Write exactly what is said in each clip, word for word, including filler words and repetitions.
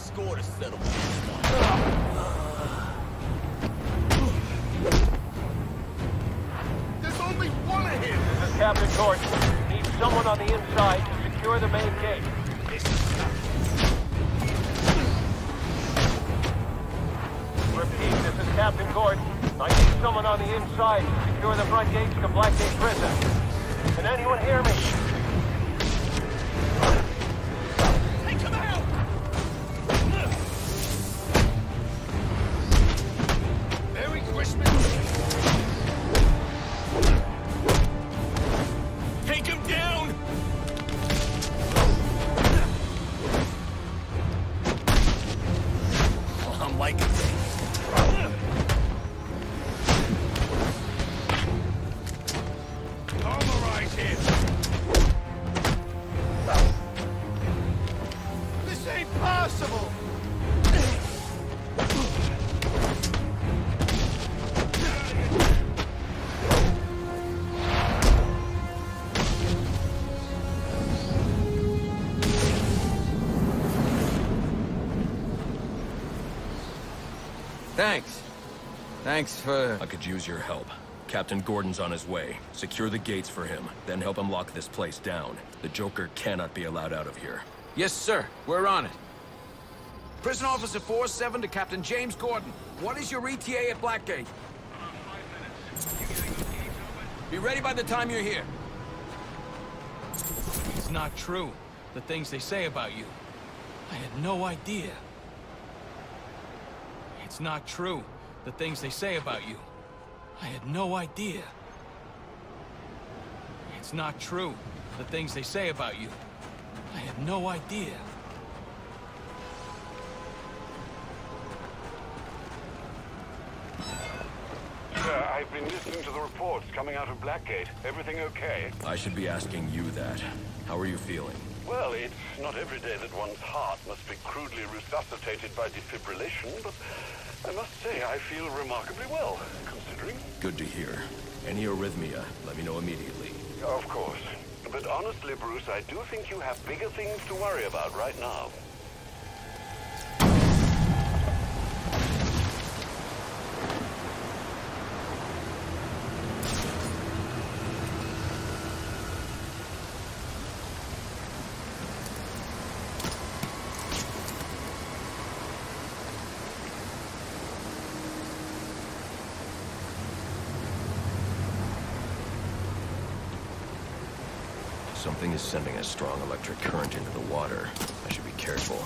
score to settle this one. There's only one of him! This is Captain Gordon. Need someone on the inside to secure the main gate. Repeat, this is Captain Gordon. I need someone on the inside to secure the front gates to Blackgate Prison. Can anyone hear me? Take him out! Merry Christmas! Take him down! Oh, I'm liking it. Pulverize him! This ain't possible! Thanks. Thanks for... I could use your help. Captain Gordon's on his way. Secure the gates for him, then help him lock this place down. The Joker cannot be allowed out of here. Yes, sir. We're on it. Prison Officer four seven to Captain James Gordon. What is your E T A at Blackgate? Be ready by the time you're here. It's not true. The things they say about you. I had no idea. It's not true. The things they say about you. I had no idea. It's not true. The things they say about you. I had no idea. Sir, I've been listening to the reports coming out of Blackgate. Everything okay? I should be asking you that. How are you feeling? Well, it's not every day that one's heart must be crudely resuscitated by defibrillation, but I must say I feel remarkably well, considering. Good to hear. Any arrhythmia, let me know immediately. Of course. But honestly, Bruce, I do think you have bigger things to worry about right now. Something is sending a strong electric current into the water. I should be careful.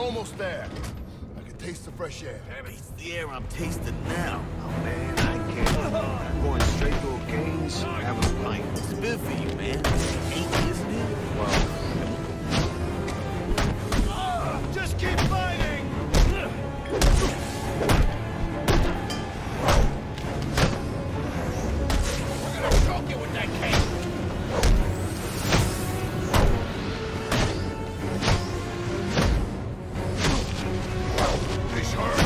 almost there. I can taste the fresh air. It's the air I'm tasting now. Oh, man, I can't. I'm going straight to O'Kane's, having a pint. It's good for you, man. Ain't, isn't it? Well... Just keep fighting! We're gonna choke you with that cake! He's hurt!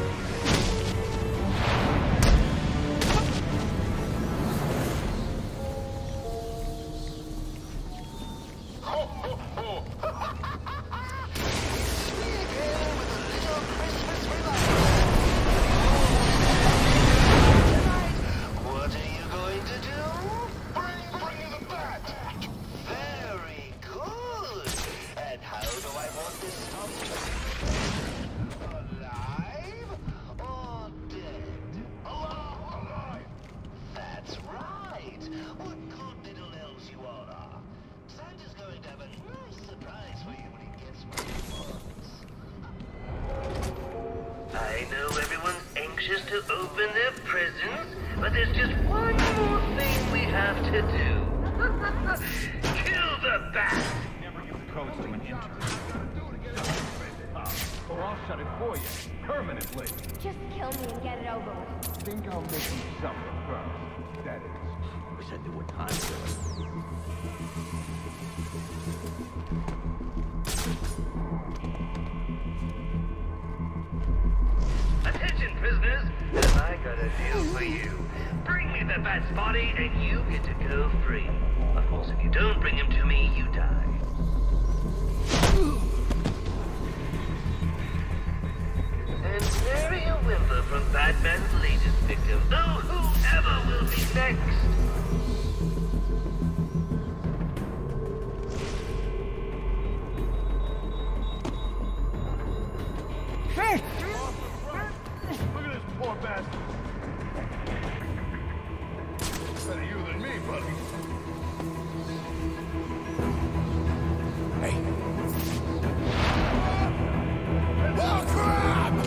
I know everyone's anxious to open their presents, but there's just one more thing we have to do. Kill the bat! Never give the codes to an intern. Or I'll shut it for you, permanently. Just kill me and get it over with. Think I'll make you suffer first, that is. Wish I knew what time it was. Attention, prisoners! I got a deal for you. Bring me the bat's body and you get to go free. Of course, if you don't bring him to me, you die. And nary a whimper from Batman's latest victim, though whoever will be next. Look at this poor bastard. Better you than me, buddy. Hey. Oh, crap!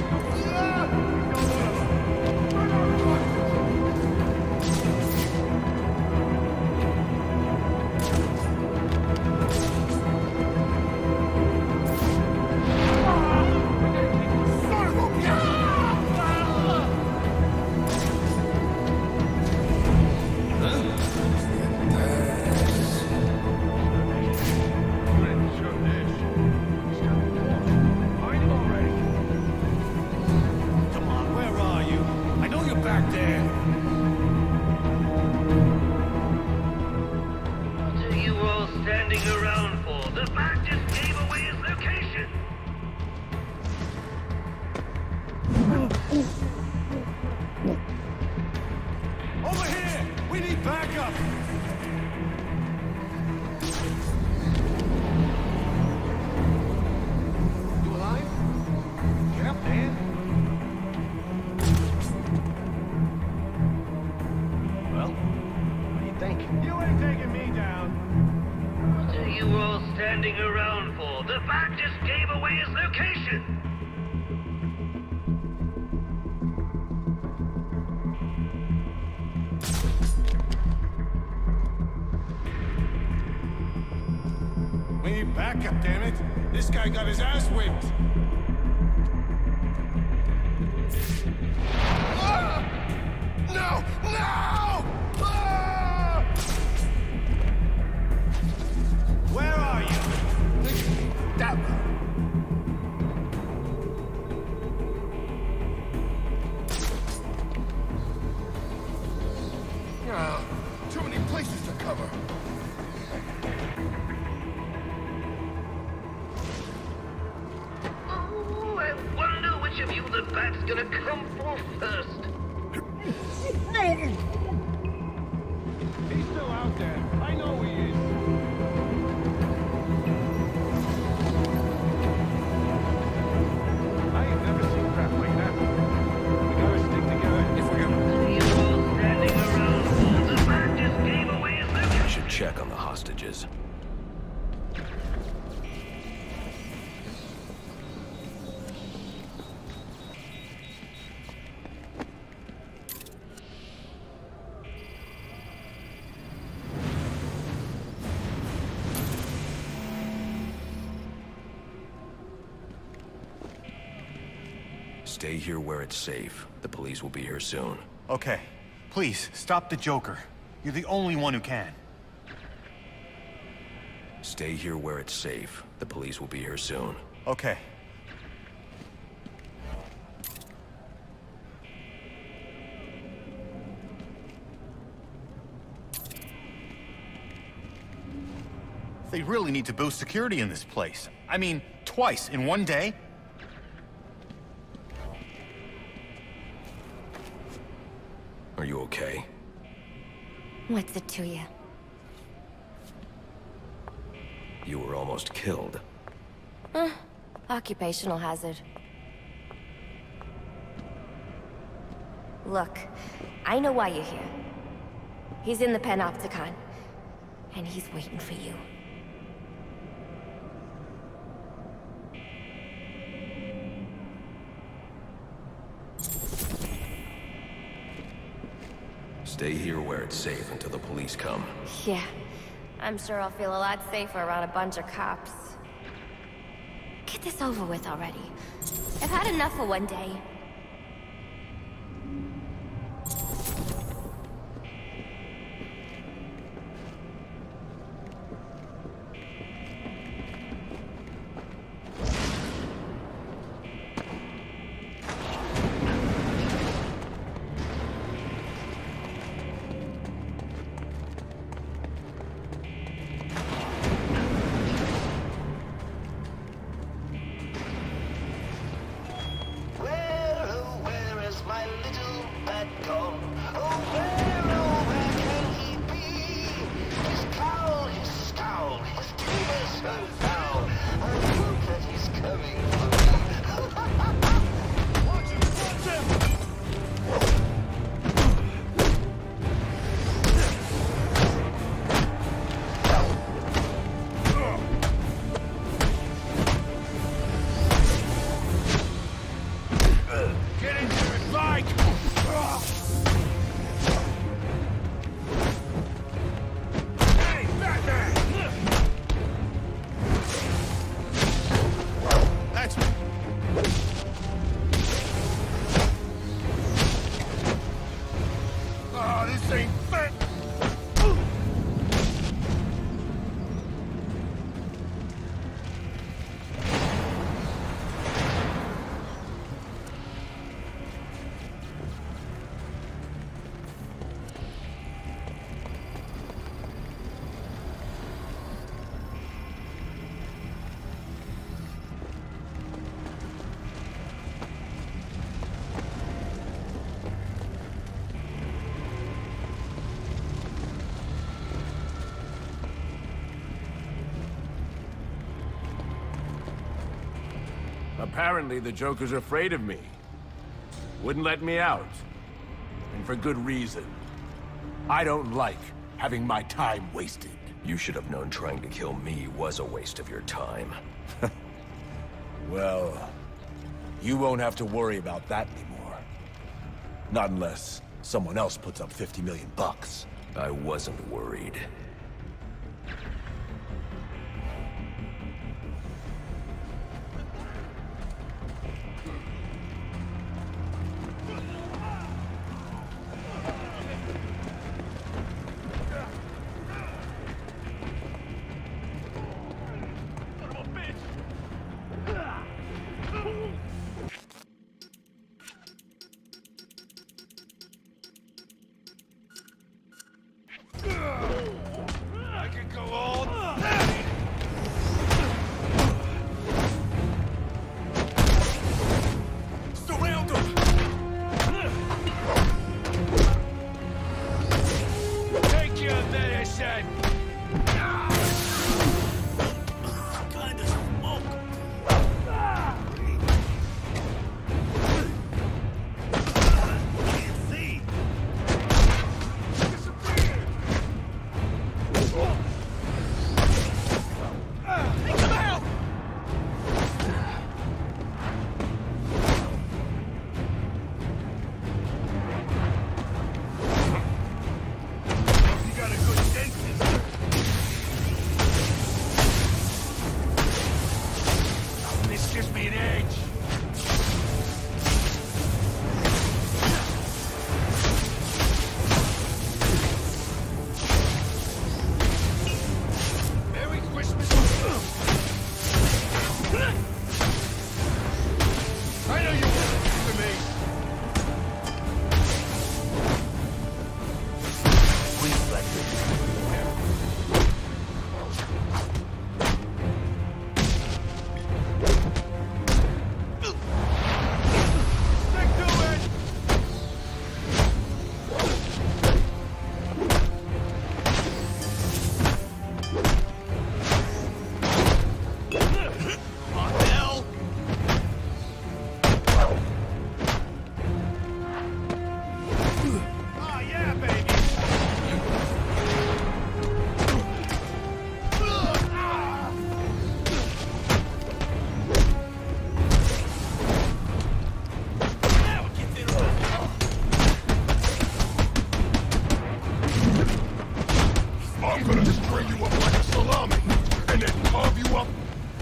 Over here! We need backup! You alive? Get up, man. Well, what do you think? You ain't taking me down! What are you all standing around for? The bat just gave away his location! We need backup, damn it! This guy got his ass whipped! Ah! No! No! Ah! Where are you? That way. Ah, too many places to cover. Oh, I wonder which of you the bat's gonna come for first. He's still out there. I know he is. I ain't never seen crap like that. We gotta stick together if we're gonna... You all standing around for the bat just gave away his location. I should check on the hostages. Stay here where it's safe. The police will be here soon. Okay. Please, stop the Joker. You're the only one who can. Stay here where it's safe. The police will be here soon. Okay. They really need to boost security in this place. I mean, twice in one day? Are you okay? What's it to you? You were almost killed. Huh. Occupational hazard. Look, I know why you're here. He's in the Panopticon, and he's waiting for you. Stay here where it's safe until the police come. Yeah, I'm sure I'll feel a lot safer around a bunch of cops. Get this over with already. I've had enough for one day. Apparently, the Joker's afraid of me. Wouldn't let me out. And for good reason. I don't like having my time wasted. You should have known trying to kill me was a waste of your time. Well, you won't have to worry about that anymore. Not unless someone else puts up fifty million bucks. I wasn't worried. Ugh! I'm gonna string you up like a salami, and then carve you up.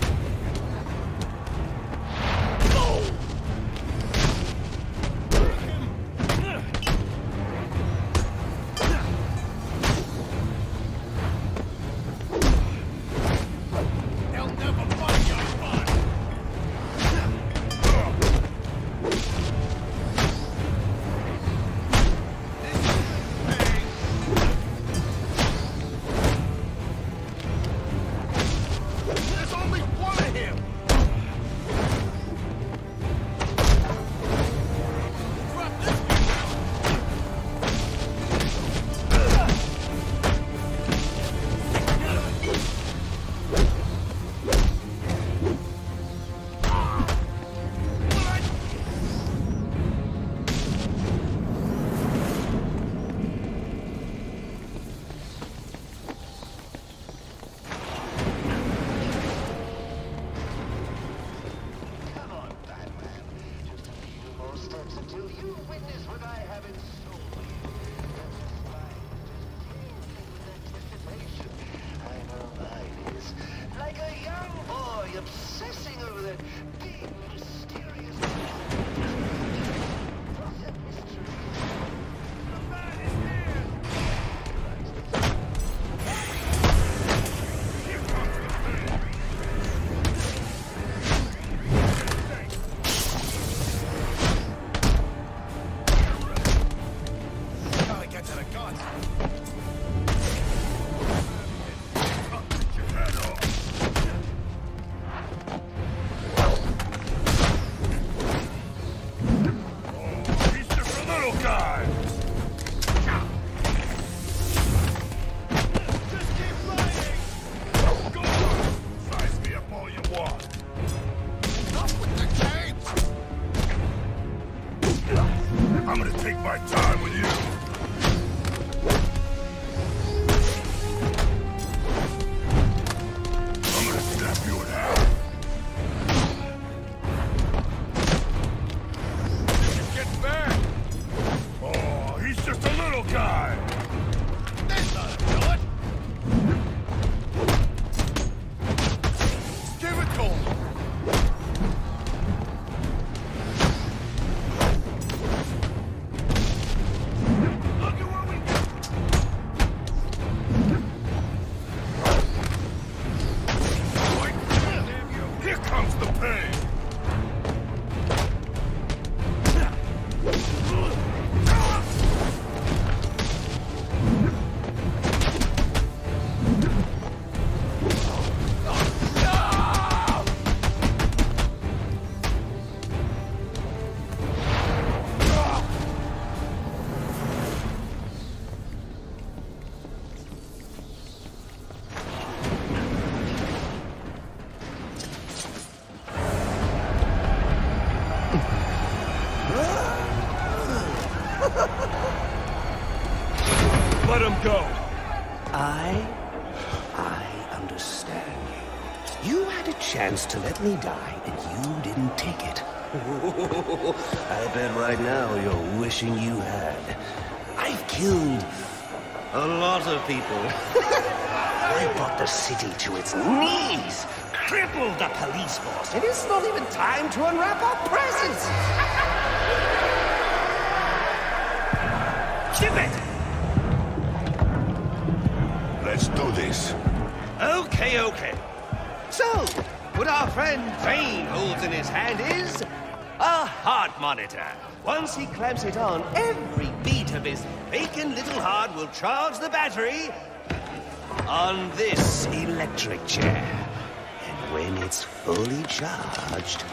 I'm gonna take my time with you. I'm gonna snap you in half. He's getting back. Oh, he's just a little guy. That's not a do it. Give it to him. Let him go. I... I understand you. You had a chance to let me die, and you didn't take it. I bet right now you're wishing you had. I've killed a lot of people. I brought the city to its knees, crippled the police force, and it's not even time to unwrap our presents. Ship it! Let's do this. Okay, okay. So, what our friend Bane holds in his hand is a heart monitor. Once he clamps it on, every beat of his bacon little heart will charge the battery on this electric chair. And when it's fully charged...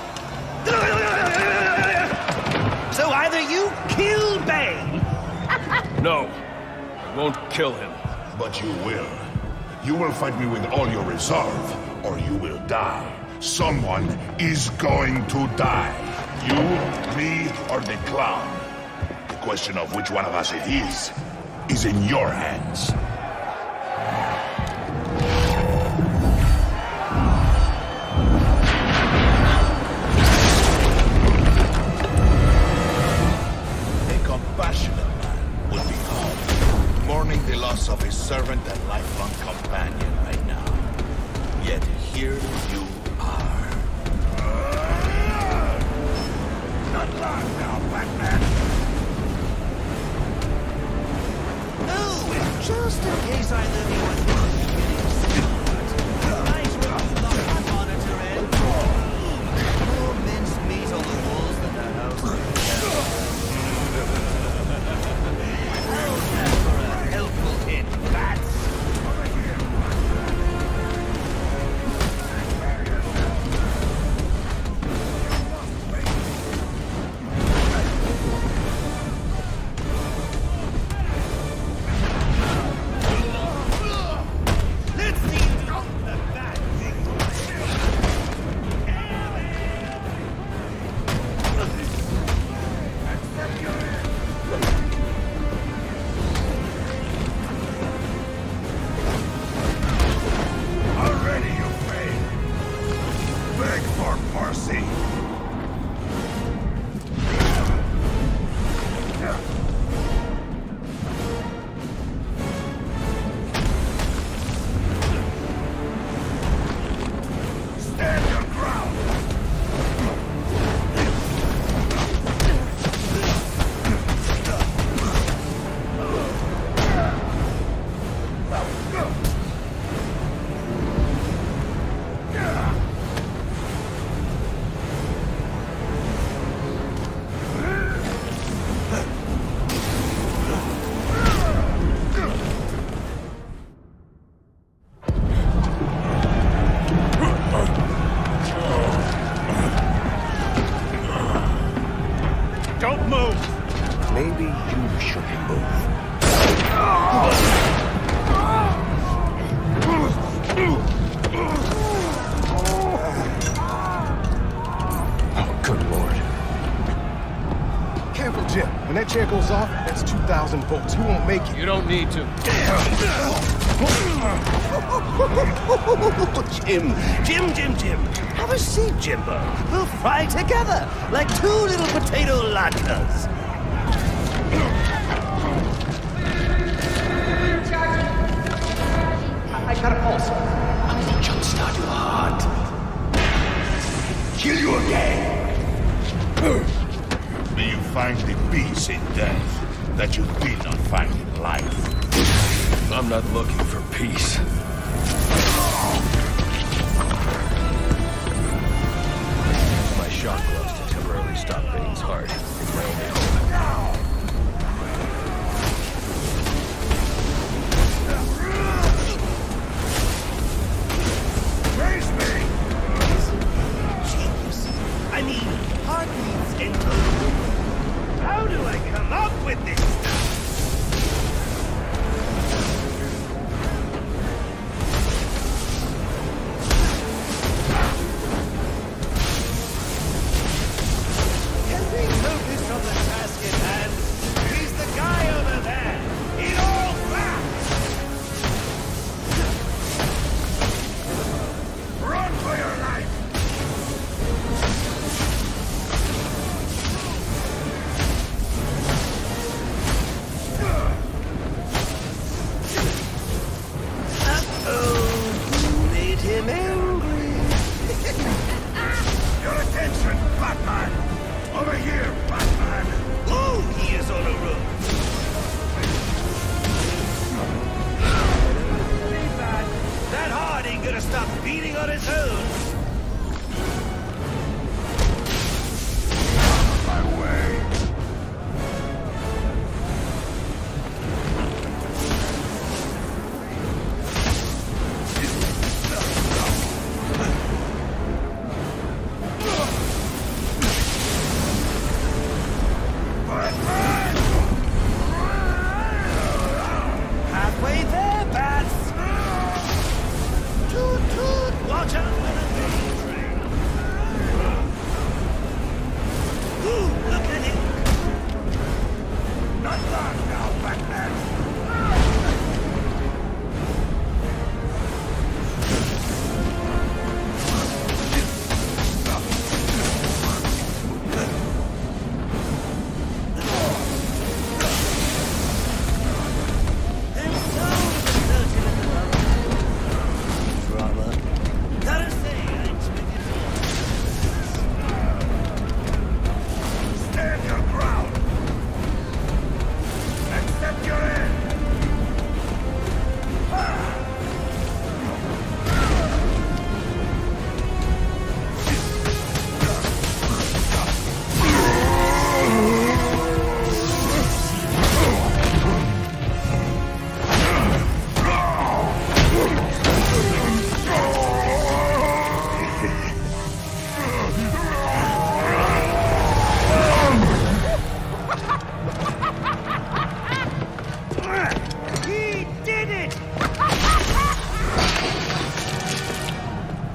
So either you kill Bane... No, I won't kill him. But you will. You will fight me with all your resolve, or you will die. Someone is going to die. You, me, or the clown. The question of which one of us it is, is in your hands. A compassionate man would be hard, mourning the loss loss of his servant and lifelong companion right now. Yet here you are. Not long now, Batman. Oh, and just in case I leave you with one nice rough the monitor end. More minced meat on the walls than the house. How's that for a helpful hit, Bats? Chair goes off, that's two thousand volts. You won't make it. You don't need to. Jim, Jim, Jim, Jim. Have a seat, Jimbo. We'll fry together like two little potato latkes. I got a pulse. I'm gonna jumpstart your heart. Kill you again. May you find the peace in death that you did not find in life. I'm not looking for peace. My shock gloves to temporarily stop Bane's heart. It's my only hope. Raise me! Jeez. I mean, heartbeats and how do I come up with this stuff? Can we focus on the task at hand?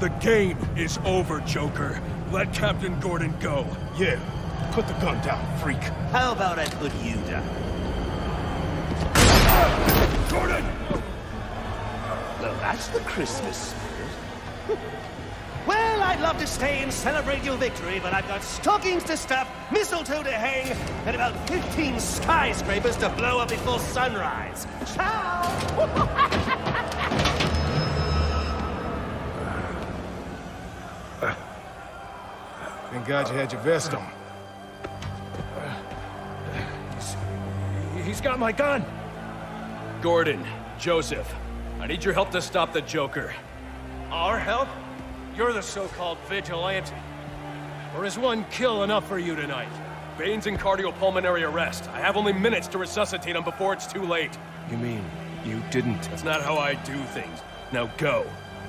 The game is over, Joker. Let Captain Gordon go. Yeah. Put the gun down, freak. How about I put you down? Gordon! Well, that's the Christmas spirit. Well, I'd love to stay and celebrate your victory, but I've got stockings to stuff, mistletoe to hang, and about fifteen skyscrapers to blow up before sunrise. Ciao! Thank God you had your vest on. He's got my gun! Gordon, Joseph, I need your help to stop the Joker. Our help? You're the so-called vigilante. Or is one kill enough for you tonight? Bane's in cardiopulmonary arrest. I have only minutes to resuscitate him before it's too late. You mean you didn't? That's not how I do things. Now go.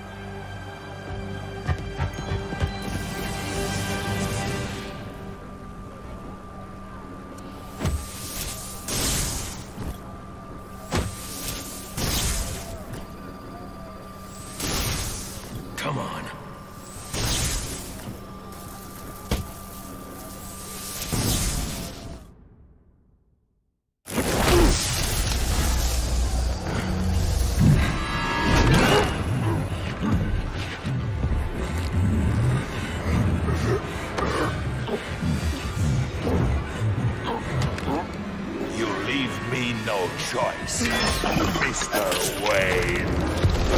Come on. You leave me no choice, Mister Wayne.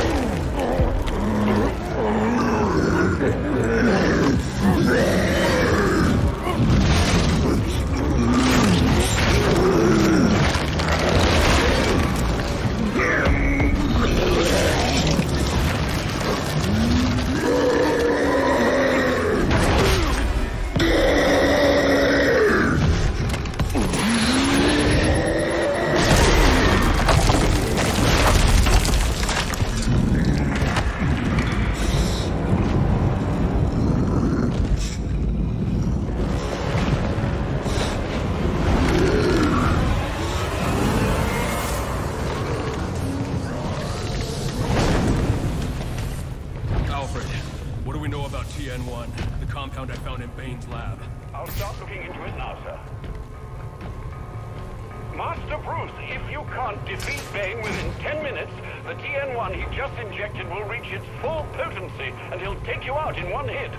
T N one, the compound I found in Bane's lab. I'll start looking into it now, sir. Master Bruce, if you can't defeat Bane within ten minutes, the T N one he just injected will reach its full potency, and he'll take you out in one hit.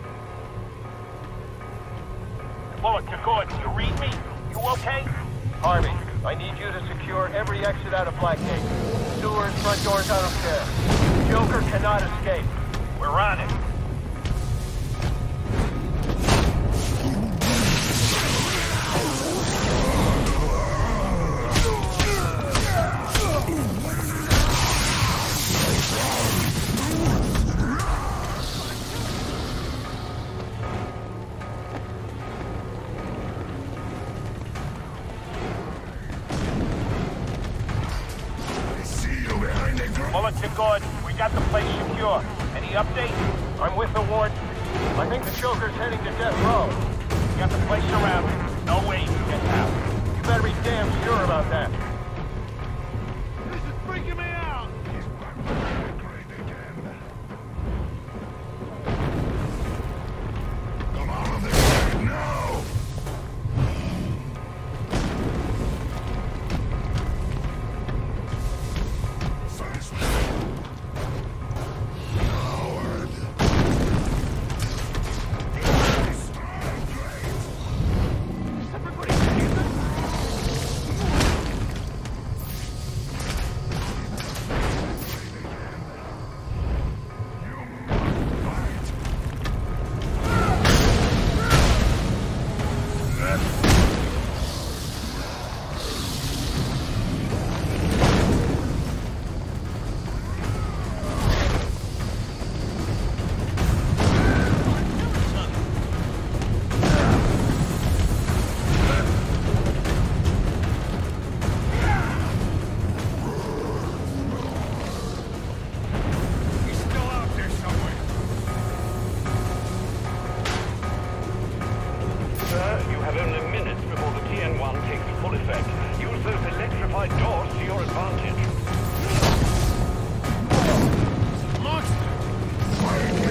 Bullet to Gordon, you read me? You okay? Harvey, I need you to secure every exit out of Blackgate. Sewers, front doors, I don't care. The Joker cannot escape. We're on it. Bullet to Gordon, we got the place secure. Any update? I'm with the warden. I think the Joker's heading to death row. We got the place surrounded. No way he can get out. You better be damn sure about that. This is freaking me out! Come out of this right now! Fight!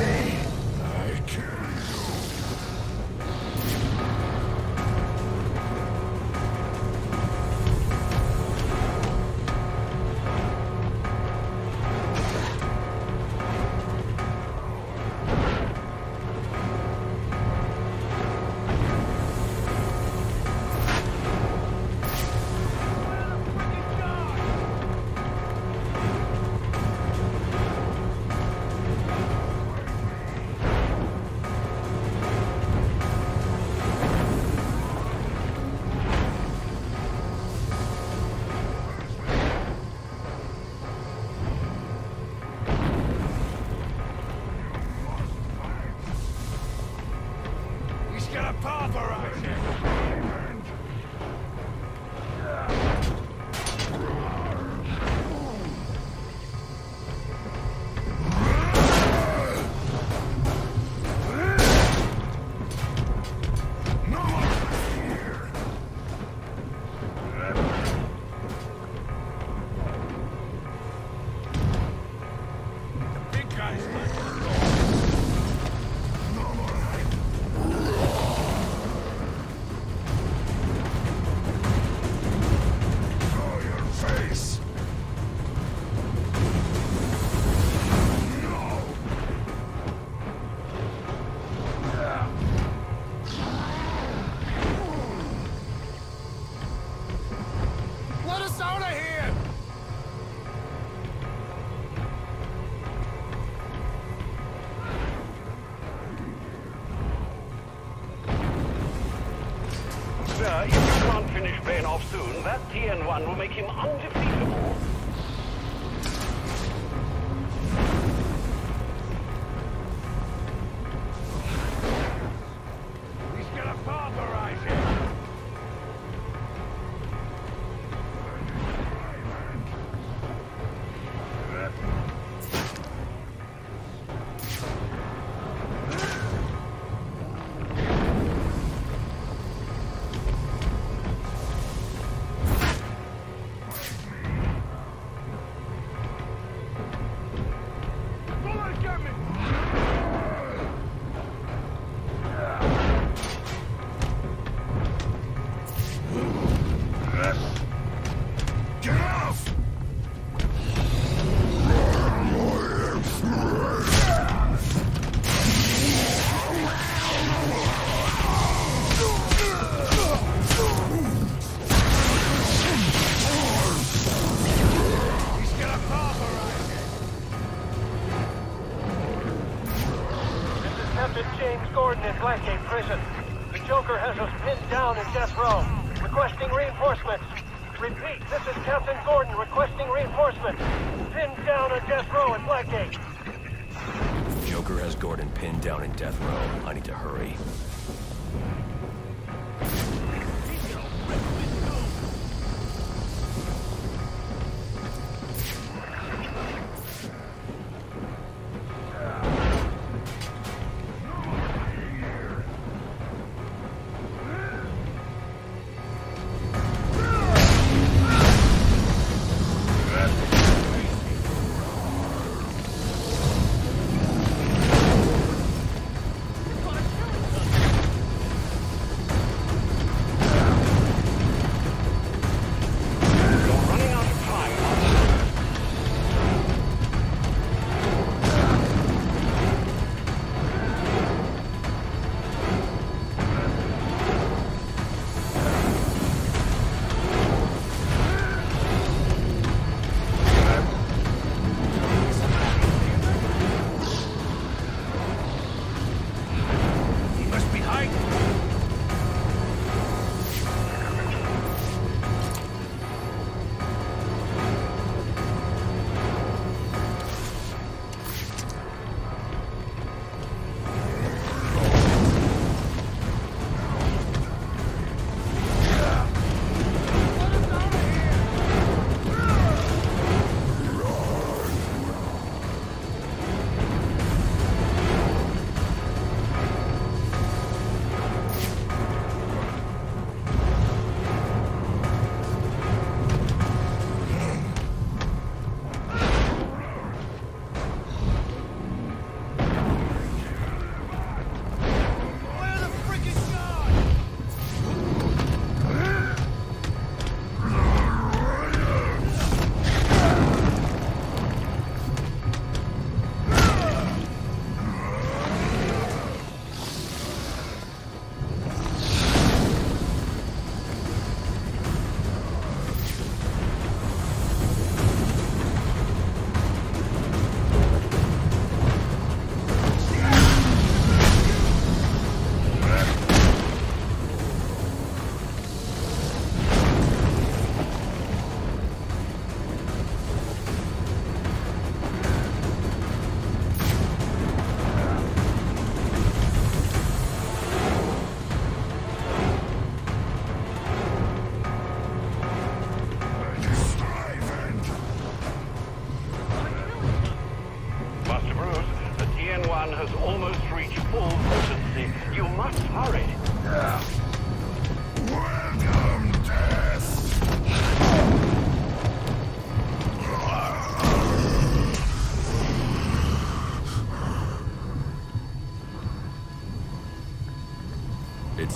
Let us out of here! Sir, if you can't finish Bane off soon, that T N one will make him undefeatable. He's gonna pulverize him! James Gordon in Blackgate Prison. The Joker has us pinned down in death row. Requesting reinforcements. Repeat, this is Captain Gordon requesting reinforcements. Pinned down on death row in Blackgate. Joker has Gordon pinned down in death row. I need to hurry.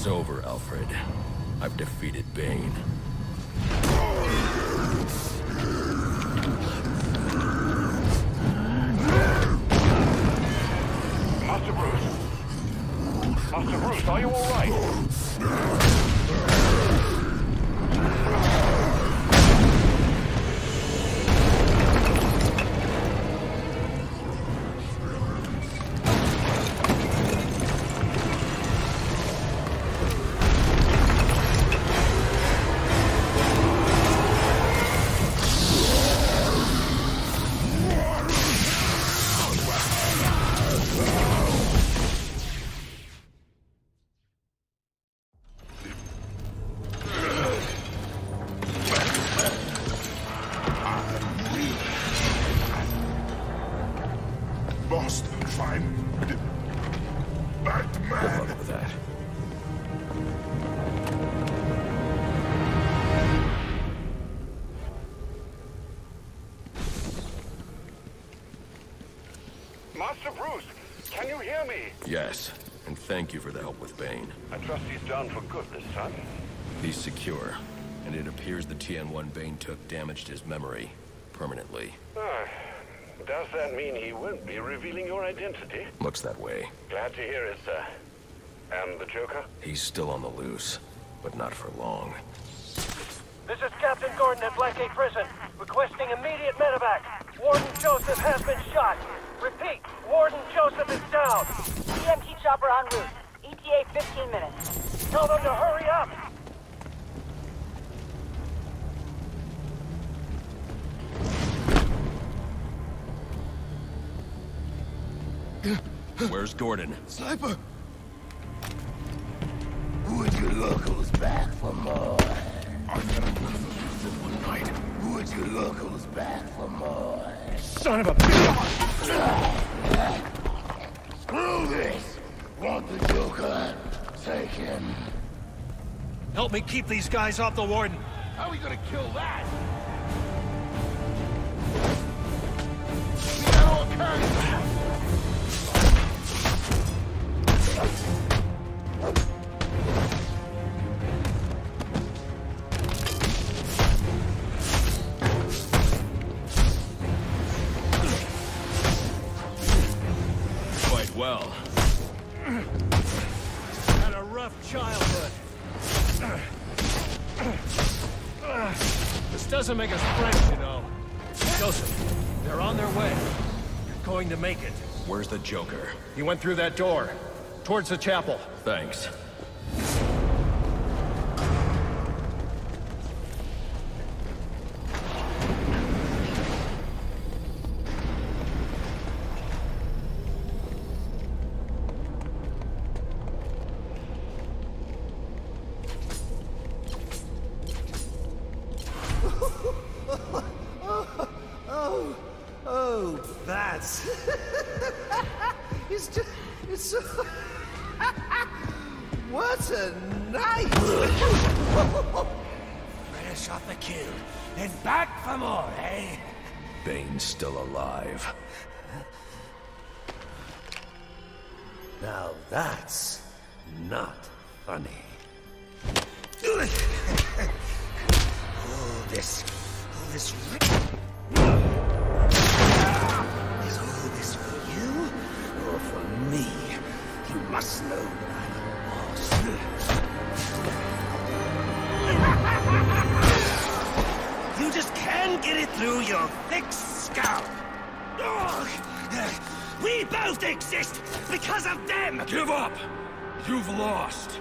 It's over, Alfred. I've defeated Bane. Master Bruce. Master Bruce, are you all right? Must find Batman. Good luck with that. Master Bruce, can you hear me? Yes, and thank you for the help with Bane. I trust he's done for good this time. He's secure, and it appears the T N one Bane took damaged his memory permanently. Ah, does that mean he won't be revealing your identity? Looks that way. Glad to hear it, sir. And the Joker? He's still on the loose, but not for long. This is Captain Gordon at Blackgate Prison, requesting immediate medevac. Warden Joseph has been shot. Repeat, Warden Joseph is down. E M T chopper en route. E T A fifteen minutes. Tell them to hurry up. Where's Gordon? Sniper! Would you locals back for more? I've had enough of you for one night. Would you locals back for more? Son of a bitch! Screw this! Want the Joker? Take him. Help me keep these guys off the Warden. How are we gonna kill that? We got all kinds of... Quite well. Had a rough childhood. This doesn't make us friends, you know. Joseph, they're on their way. You're going to make it. Where's the Joker? He went through that door, towards the chapel. Thanks. Oh, oh, that's... it's just... It's so... What a night! Fresh off the kill, and back for more, eh? Bane's still alive. Now that's not funny. All this... all this... Is all this for you? Or for me? You must know that I'm a boss. You just can't get it through your thick skull. Ugh. We both exist because of them! Give up! You've lost!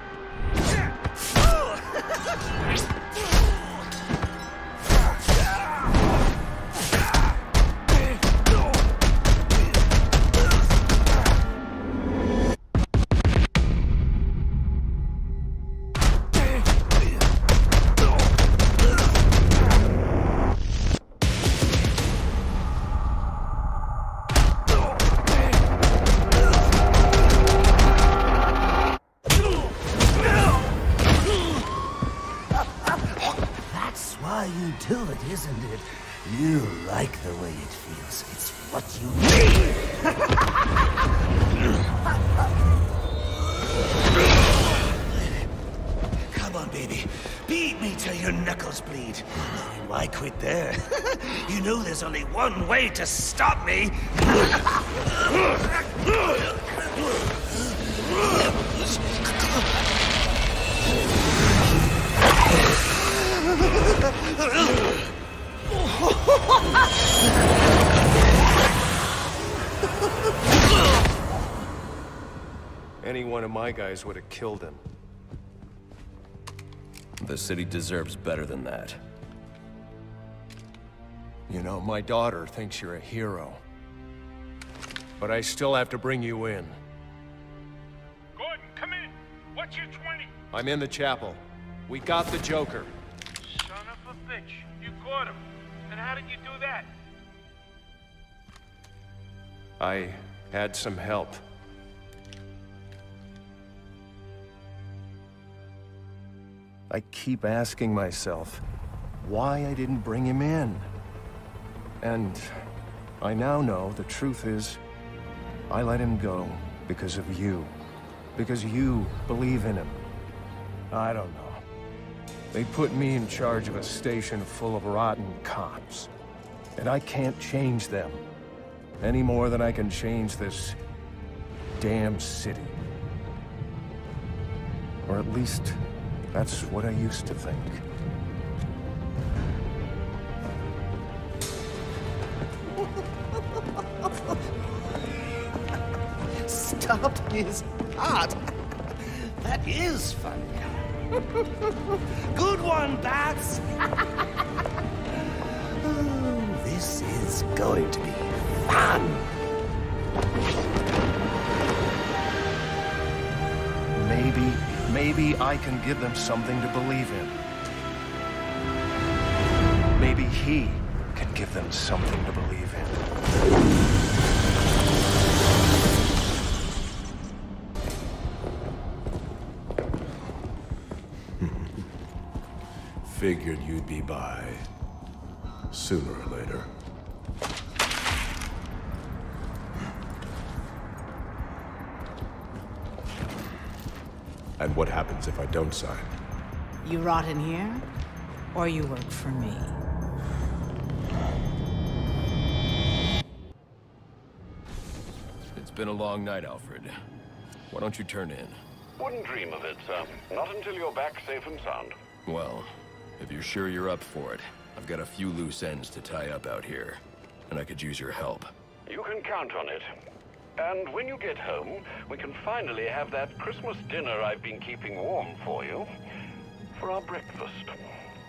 Do it, isn't it? You like the way it feels. It's what you need. baby. Beat me till your knuckles bleed. And why quit there? You know there's only one way to stop me. Any one of my guys would have killed him. The city deserves better than that. You know, my daughter thinks you're a hero. But I still have to bring you in. Gordon, come in. What's your twenty? I'm in the chapel. We got the Joker. Son of a bitch. You caught him. And how did you do that? I had some help. I keep asking myself why I didn't bring him in. And I now know the truth is, I let him go because of you. Because you believe in him. I don't know. They put me in charge of a station full of rotten cops. And I can't change them. Any more than I can change this damn city. Or at least, that's what I used to think. Stop his heart. That is funny. Good one, Bats. Oh, this is going to be fun. Maybe, maybe I can give them something to believe in. Maybe he can give them something to believe in. Figured you'd be by sooner or later. And what happens if I don't sign? You rot in here, or you work for me. It's been a long night, Alfred. Why don't you turn in? Wouldn't dream of it, sir. Not until you're back safe and sound. Well, if you're sure you're up for it, I've got a few loose ends to tie up out here, and I could use your help. You can count on it. And when you get home, we can finally have that Christmas dinner I've been keeping warm for you for our breakfast.